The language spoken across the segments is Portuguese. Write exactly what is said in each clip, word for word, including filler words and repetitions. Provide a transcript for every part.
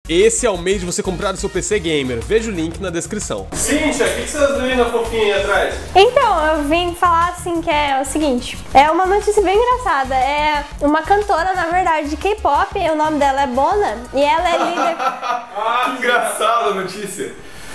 Esse é o mês de você comprar o seu P C Gamer. Veja o link na descrição. Cíntia, o que, que vocês viram na fofinha aí atrás? Então, eu vim falar assim que é o seguinte. É uma notícia bem engraçada. É uma cantora, na verdade, de K-pop. O nome dela é Bona. E ela é líder... Ah, que engraçada a notícia.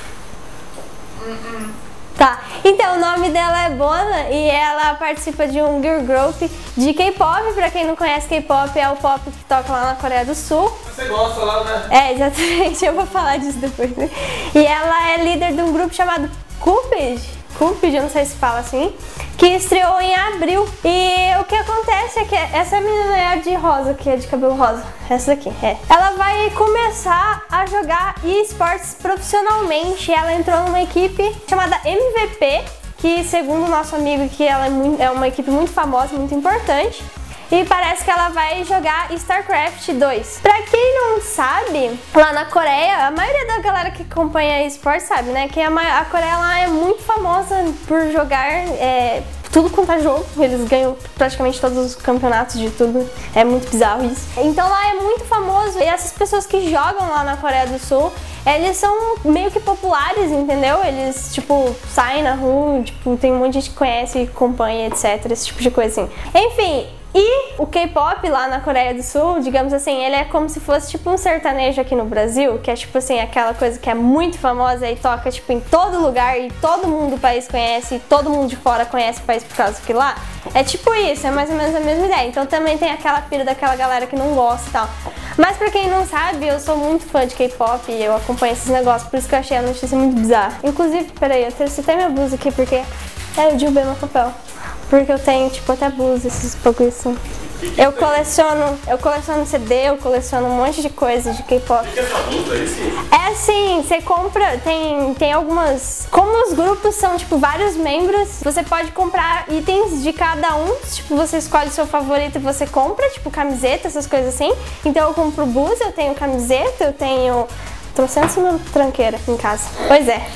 Tá, então o nome dela é Bona e ela participa de um girl group de K-pop. Pra quem não conhece, K-pop é o pop que toca lá na Coreia do Sul. Você gosta lá, né? É, exatamente, eu vou falar disso depois, né? E ela é líder de um grupo chamado Cupid, Cupid, eu não sei se fala assim, que estreou em abril. E o que acontece é que essa menina é a de rosa, que é de cabelo rosa, essa daqui, é. Ela vai começar a jogar esportes profissionalmente. Ela entrou numa equipe chamada M V P, que segundo o nosso amigo, que ela é, muito, é uma equipe muito famosa, muito importante. E parece que ela vai jogar StarCraft dois. Pra quem não sabe, lá na Coreia, a maioria da galera que acompanha esportes sabe, né? Que a, a Coreia lá é muito famosa por jogar é, tudo quanto é jogo. Eles ganham praticamente todos os campeonatos de tudo. É muito bizarro isso. Então lá é muito famoso. E essas pessoas que jogam lá na Coreia do Sul, eles são meio que populares, entendeu? Eles, tipo, saem na rua, tipo, tem um monte de gente que conhece, acompanha, etcétera. Esse tipo de coisa assim. Enfim... E o K-pop lá na Coreia do Sul, digamos assim, ele é como se fosse tipo um sertanejo aqui no Brasil, que é tipo assim, aquela coisa que é muito famosa e toca tipo em todo lugar e todo mundo do país conhece e todo mundo de fora conhece o país por causa que lá. É tipo isso, é mais ou menos a mesma ideia. Então também tem aquela pira daquela galera que não gosta e tal. Mas pra quem não sabe, eu sou muito fã de K-pop e eu acompanho esses negócios, por isso que eu achei a notícia muito bizarra. Inclusive, peraí, eu testei minha blusa aqui porque é, eu derrubei meu papel. Porque eu tenho, tipo, até blusa, esses bagulhos assim. Eu coleciono, eu coleciono C D, eu coleciono um monte de coisa de K-pop. O que é essa blusa aí, sim? É assim, você compra, tem, tem algumas... Como os grupos são, tipo, vários membros, você pode comprar itens de cada um. Tipo, você escolhe o seu favorito e você compra, tipo, camiseta, essas coisas assim. Então eu compro blusa, eu tenho camiseta, eu tenho... Trouxemos uma tranqueira em casa. Pois é.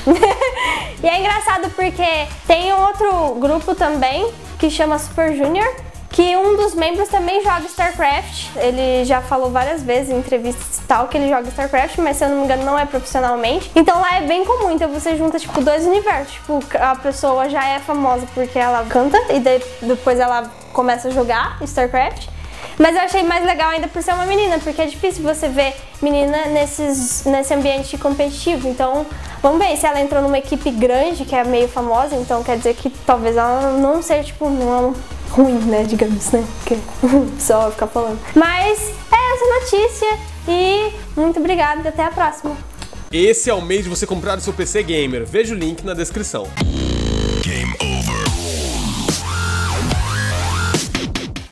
E é engraçado porque tem outro grupo também que chama Super Junior, que um dos membros também joga StarCraft. Ele já falou várias vezes em entrevistas e tal que ele joga StarCraft, mas se eu não me engano não é profissionalmente. Então lá é bem comum, então você junta tipo dois universos. Tipo, a pessoa já é famosa porque ela canta e depois ela começa a jogar StarCraft. Mas eu achei mais legal ainda por ser uma menina, porque é difícil você ver menina nesses, nesse ambiente competitivo. Então, vamos ver se ela entrou numa equipe grande, que é meio famosa, então quer dizer que talvez ela não seja, tipo, não ruim, né, digamos, né? Porque só vai ficar falando. Mas é essa notícia e muito obrigada, até a próxima. Esse é o mês de você comprar o seu P C Gamer. Veja o link na descrição. Game over.